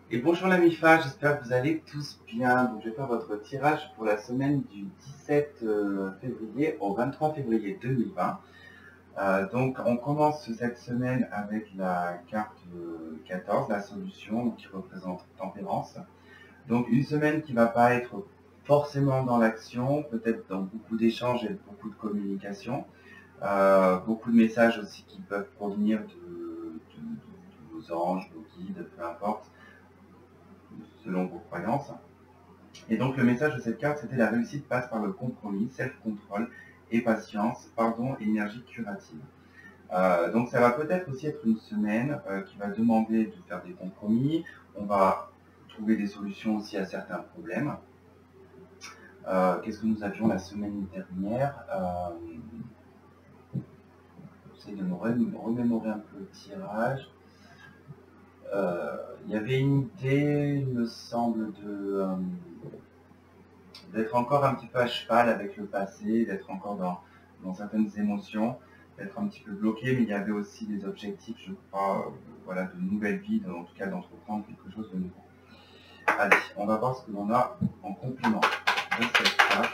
Et bonjour la MIFA, j'espère que vous allez tous bien. Donc je vais faire votre tirage pour la semaine du 17 février au 23 février 2020. Donc on commence cette semaine avec la carte 14, la solution, qui représente tempérance. Donc une semaine qui ne va pas être forcément dans l'action, peut-être dans beaucoup d'échanges et beaucoup de communication. Beaucoup de messages aussi qui peuvent provenir de vos anges, vos guides, peu importe, selon vos croyances. Et donc le message de cette carte, c'était la réussite passe par le compromis, self-control et patience, pardon et énergie curative. Donc ça va peut-être aussi être une semaine qui va demander de faire des compromis. On va trouver des solutions aussi à certains problèmes. Qu'est-ce que nous avions la semaine dernière? J'essaie de me remémorer un peu le tirage. Il y avait une idée, il me semble, d'être encore un petit peu à cheval avec le passé, d'être encore dans certaines émotions, d'être un petit peu bloqué, mais il y avait aussi des objectifs, je crois, voilà, de nouvelles vies, en tout cas d'entreprendre quelque chose de nouveau. Allez, on va voir ce que l'on a en complément de cette carte.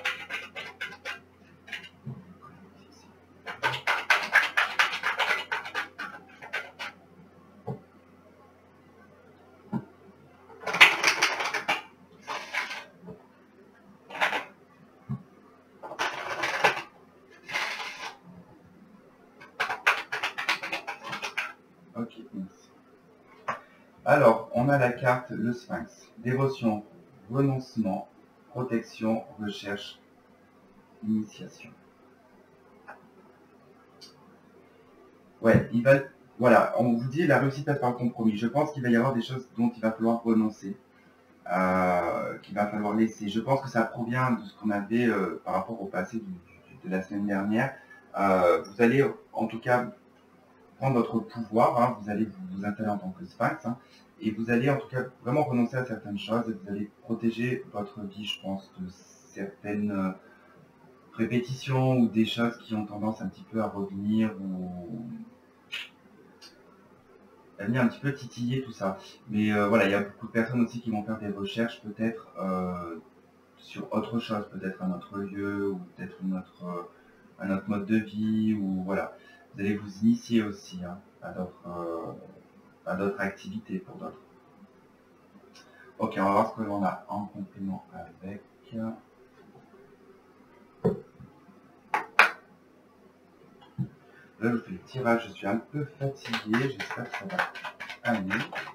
Ok, merci. Alors, on a la carte le Sphinx. Dévotion, renoncement, protection, recherche, initiation. Ouais, voilà, on vous dit la réussite passe par le compromis. Je pense qu'il va y avoir des choses dont il va falloir renoncer, qu'il va falloir laisser. Je pense que ça provient de ce qu'on avait par rapport au passé de la semaine dernière. Vous allez en tout cas prendre votre pouvoir, hein, vous allez vous installer en tant que Sphinx, hein, et vous allez en tout cas vraiment renoncer à certaines choses, et vous allez protéger votre vie, je pense, de certaines répétitions ou des choses qui ont tendance un petit peu à revenir ou à venir un petit peu titiller tout ça. Mais voilà, il y a beaucoup de personnes aussi qui vont faire des recherches peut-être sur autre chose, peut-être un autre lieu ou peut-être un autre mode de vie, ou voilà. Vous allez vous initier aussi, hein, à d'autres activités pour d'autres. Ok, on va voir ce que l'on a en complément avec. Là, je fais le tirage, je suis un peu fatigué, j'espère que ça va aller.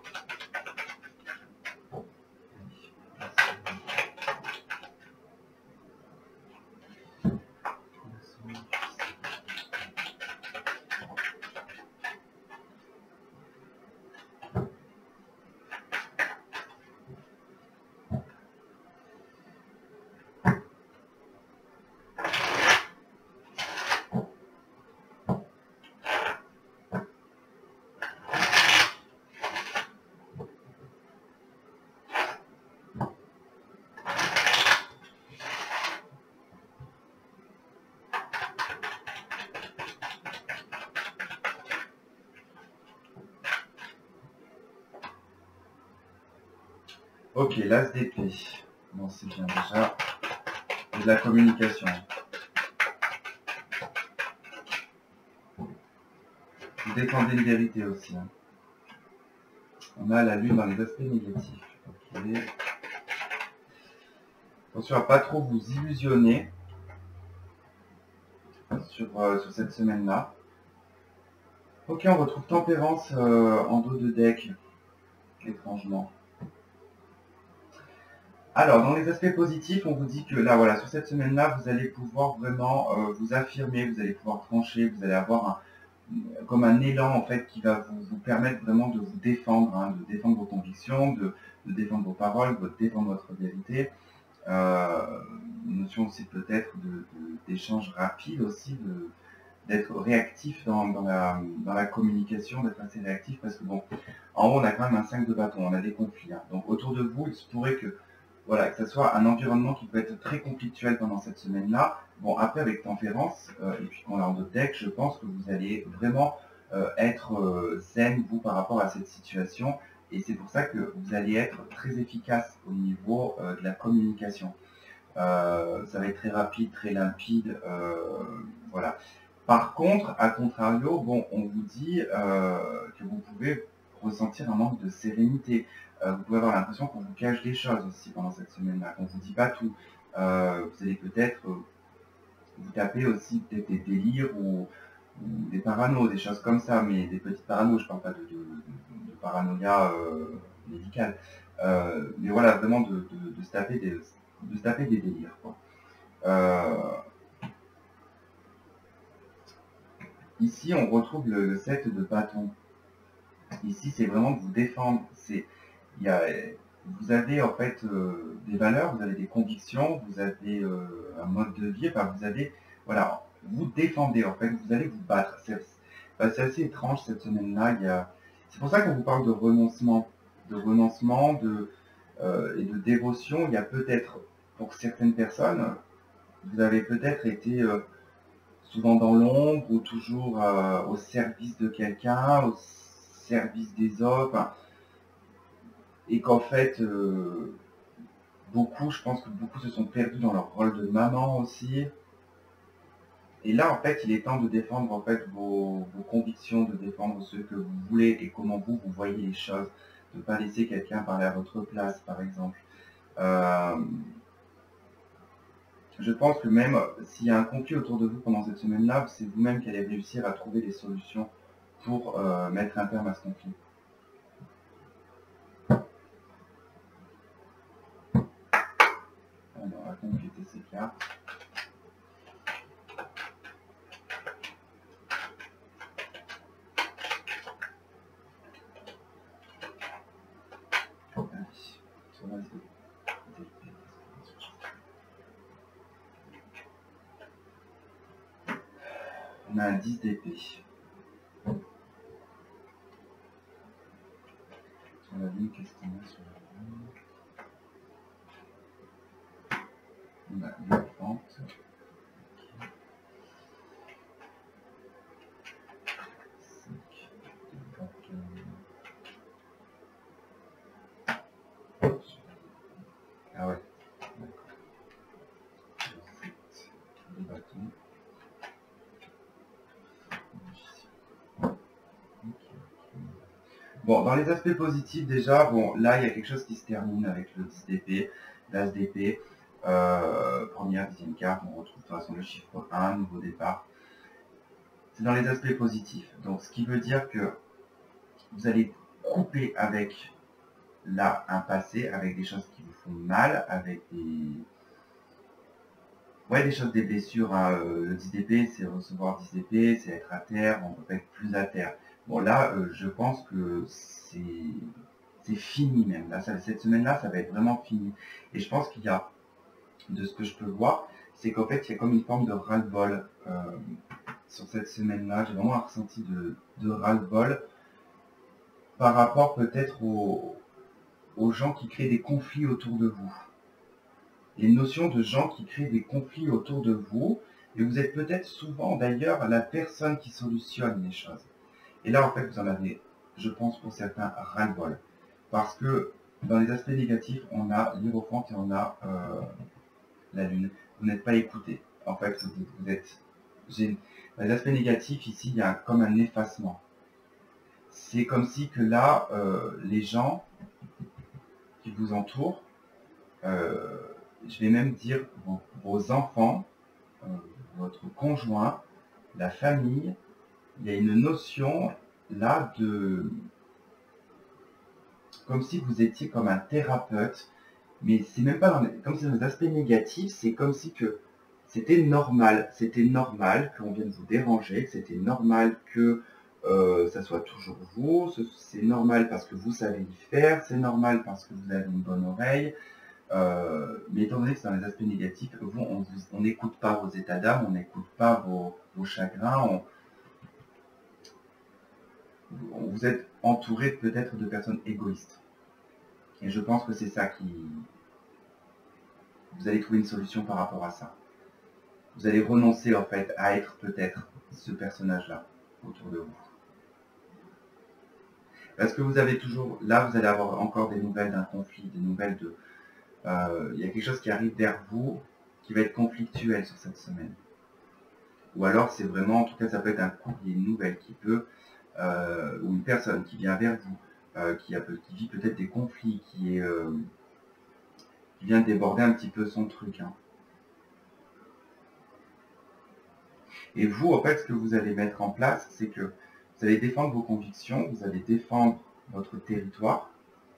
Ok, l'as d'épée. Bon, c'est bien déjà. De la communication. Vous défendez une vérité aussi. Hein. On a la lune dans les aspects négatifs. Okay. Attention à pas trop vous illusionner sur cette semaine-là. Ok, on retrouve tempérance en dos de deck, étrangement. Alors, dans les aspects positifs, on vous dit que là, voilà, sur cette semaine-là, vous allez pouvoir vraiment vous affirmer, vous allez pouvoir trancher, vous allez avoir comme un élan en fait qui va vous permettre vraiment de vous défendre, hein, de défendre vos convictions, de défendre vos paroles, de défendre votre vérité. Une notion aussi peut-être d'échange rapide aussi, d'être réactif dans la communication, d'être assez réactif, parce que bon, en haut on a quand même un 5 de bâton, on a des conflits. Hein. Donc autour de vous, il se pourrait que voilà, que ce soit un environnement qui peut être très conflictuel pendant cette semaine-là. Bon, après, avec tempérance, et puis qu'on a en d'autres decks, je pense que vous allez vraiment être zen, vous, par rapport à cette situation, Et c'est pour ça que vous allez être très efficace au niveau de la communication. Ça va être très rapide, très limpide, voilà. Par contre, à contrario, bon, on vous dit que vous pouvez ressentir un manque de sérénité. Vous pouvez avoir l'impression qu'on vous cache des choses aussi pendant cette semaine-là, qu'on ne vous dit pas tout. Vous allez peut-être vous taper aussi peut-être des délires ou des paranos, des choses comme ça, mais des petites paranos, je parle pas de paranoïa médicale. Mais voilà, vraiment de se taper des délires, quoi. Ici, on retrouve le 7 de bâton. Ici, c'est vraiment de vous défendre. Vous avez en fait des valeurs, vous avez des convictions, vous avez un mode de vie, enfin, vous avez, voilà, vous défendez en fait, vous allez vous battre. C'est assez étrange cette semaine-là. C'est pour ça qu'on vous parle de renoncement, et de dévotion. Il y a peut-être, pour certaines personnes, vous avez peut-être été souvent dans l'ombre ou toujours au service de quelqu'un, au service des autres, enfin, et qu'en fait, je pense que beaucoup se sont perdus dans leur rôle de maman aussi. Et là, en fait, il est temps de défendre en fait vos convictions, de défendre ce que vous voulez et comment vous voyez les choses, de ne pas laisser quelqu'un parler à votre place, par exemple. Je pense que même s'il y a un conflit autour de vous pendant cette semaine-là, c'est vous-même qui allez réussir à trouver des solutions pour mettre un terme à ce conflit. Alors, on va compléter ces cartes. On a un 10 d'épée. Sur la lune, qu'est-ce qu'on a sur la lune? On a une pente. Ah ouais, d'accord. Le bâton. Bon, dans les aspects positifs déjà, bon, là il y a quelque chose qui se termine avec le 10 d'épée, l'as d'épée, première, deuxième carte, on retrouve de toute façon le chiffre 1, nouveau départ. C'est dans les aspects positifs, donc ce qui veut dire que vous allez couper avec là un passé, avec des choses qui vous font mal, avec des choses, des blessures, hein. Le 10 d'épée, c'est recevoir 10 d'épée, c'est être à terre, on peut pas être plus à terre. Bon là, je pense que c'est fini même. Là, cette semaine-là, ça va être vraiment fini. Et je pense qu'il y a, de ce que je peux voir, c'est qu'en fait, il y a comme une forme de ras-le-bol sur cette semaine-là. J'ai vraiment un ressenti de ras-le-bol par rapport peut-être aux gens qui créent des conflits autour de vous. Il y a une notion de gens qui créent des conflits autour de vous, et vous êtes peut-être souvent d'ailleurs la personne qui solutionne les choses. Et là, en fait, vous en avez, je pense, pour certains, ras-le-bol. Parce que dans les aspects négatifs, on a l'Hiérophante et on a la Lune. Vous n'êtes pas écouté. En fait, vous êtes... Dans les aspects négatifs, ici, il y a comme un effacement. C'est comme si que là, les gens qui vous entourent, je vais même dire vos enfants, votre conjoint, la famille, il y a une notion là de... comme si vous étiez comme un thérapeute, mais c'est même pas comme si dans les aspects négatifs, c'est comme si que c'était normal qu'on vienne vous déranger, que c'était normal que ça soit toujours vous, c'est normal parce que vous savez y faire, c'est normal parce que vous avez une bonne oreille, mais étant donné que c'est dans les aspects négatifs, on n'écoute pas vos états d'âme, on n'écoute pas vos chagrins, vous êtes entouré peut-être de personnes égoïstes. Et je pense que c'est ça qui... Vous allez trouver une solution par rapport à ça. Vous allez renoncer en fait à être peut-être ce personnage-là autour de vous. Parce que vous avez toujours, là vous allez avoir encore des nouvelles d'un conflit, des nouvelles de... il y a quelque chose qui arrive vers vous qui va être conflictuel sur cette semaine. Ou alors c'est vraiment, en tout cas ça peut être un courrier, une nouvelle qui peut, ou une personne qui vient vers vous, qui vit peut-être des conflits, qui vient déborder un petit peu son truc. Hein. Et vous, en fait, ce que vous allez mettre en place, c'est que vous allez défendre vos convictions, vous allez défendre votre territoire.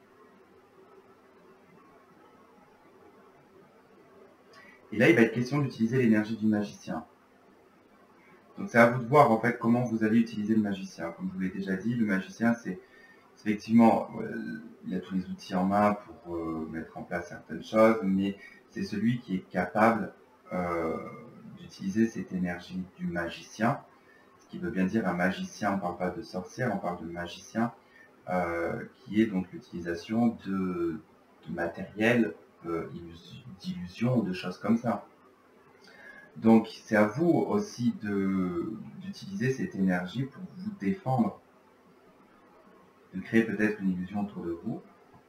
Et là, il va être question d'utiliser l'énergie du magicien. Donc c'est à vous de voir en fait comment vous allez utiliser le magicien. Comme je vous l'ai déjà dit, le magicien c'est effectivement, il a tous les outils en main pour mettre en place certaines choses, mais c'est celui qui est capable d'utiliser cette énergie du magicien. Ce qui veut bien dire un magicien, on ne parle pas de sorcière, on parle de magicien, qui est donc l'utilisation de matériel, d'illusions, de choses comme ça. Donc c'est à vous aussi d'utiliser cette énergie pour vous défendre, de créer peut-être une illusion autour de vous,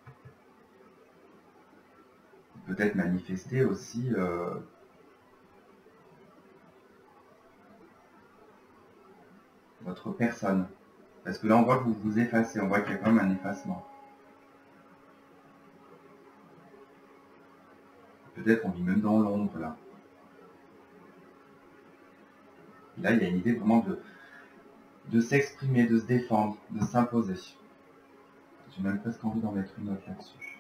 peut-être manifester aussi votre personne. Parce que là on voit que vous vous effacez, on voit qu'il y a quand même un effacement. Peut-être on vit même dans l'ombre là. Et là il y a une idée vraiment de s'exprimer, de se défendre, de s'imposer. J'ai même presque envie d'en mettre une autre là-dessus.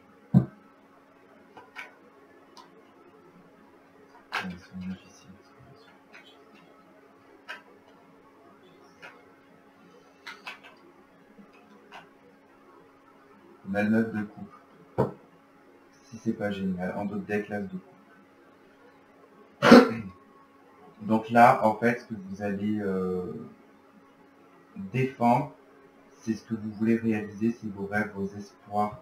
On a le 9 de coupe. Si c'est pas génial, en d'autres decks, l'as de coupe. Donc là, en fait, ce que vous allez défendre, c'est ce que vous voulez réaliser, c'est vos rêves, vos espoirs,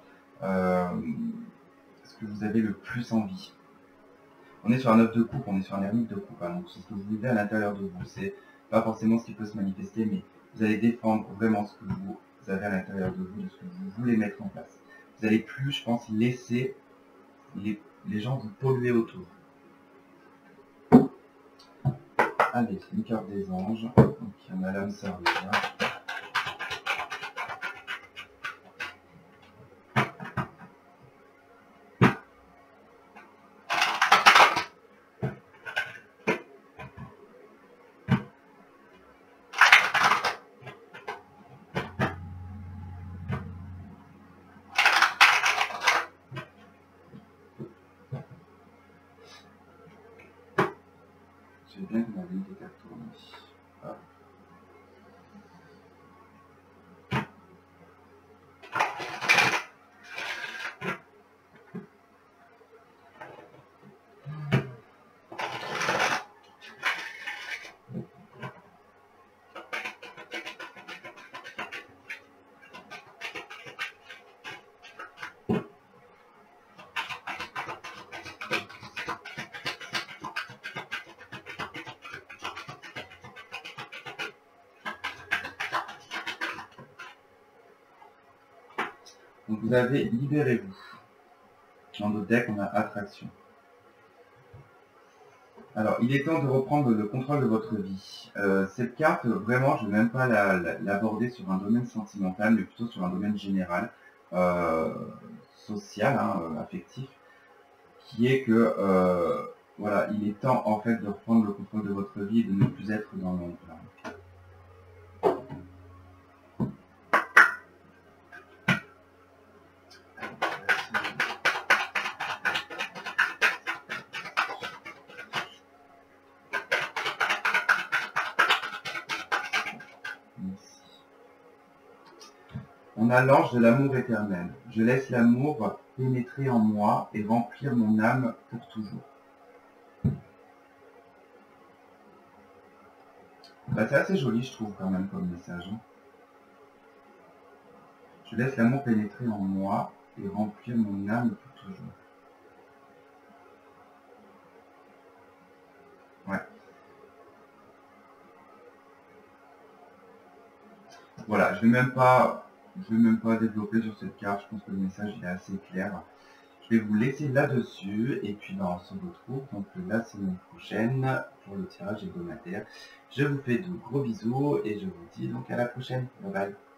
ce que vous avez le plus envie. On est sur un 9 de coupe, on est sur un ermite de coupe, hein, donc c'est ce que vous vivez à l'intérieur de vous. C'est pas forcément ce qui peut se manifester, mais vous allez défendre vraiment ce que vous avez à l'intérieur de vous, de ce que vous voulez mettre en place. Vous allez plus, je pense, laisser les gens vous polluer autour. Allez, une carte des anges, donc il y en a l'âme sœur déjà. J'ai bien que ma ligne des cartes tournée. Ah. Donc vous avez libérez-vous. Dans notre deck, on a attraction. Alors, il est temps de reprendre le contrôle de votre vie. Cette carte, vraiment, je ne vais même pas l'aborder sur un domaine sentimental, mais plutôt sur un domaine général, social, hein, affectif, qui est que, voilà, il est temps, en fait, de reprendre le contrôle de votre vie et de ne plus être dans l'ombre. On a l'ange de l'amour éternel. Je laisse l'amour pénétrer en moi et remplir mon âme pour toujours. Bah, c'est assez joli, je trouve, quand même, comme message. Hein. Je laisse l'amour pénétrer en moi et remplir mon âme pour toujours. Ouais. Voilà, je vais même pas Je vais même pas développer sur cette carte, je pense que le message il est assez clair. Je vais vous laisser là-dessus et puis on se retrouve donc la semaine prochaine pour le tirage hebdomadaire. Je vous fais de gros bisous et je vous dis donc à la prochaine. Bye bye.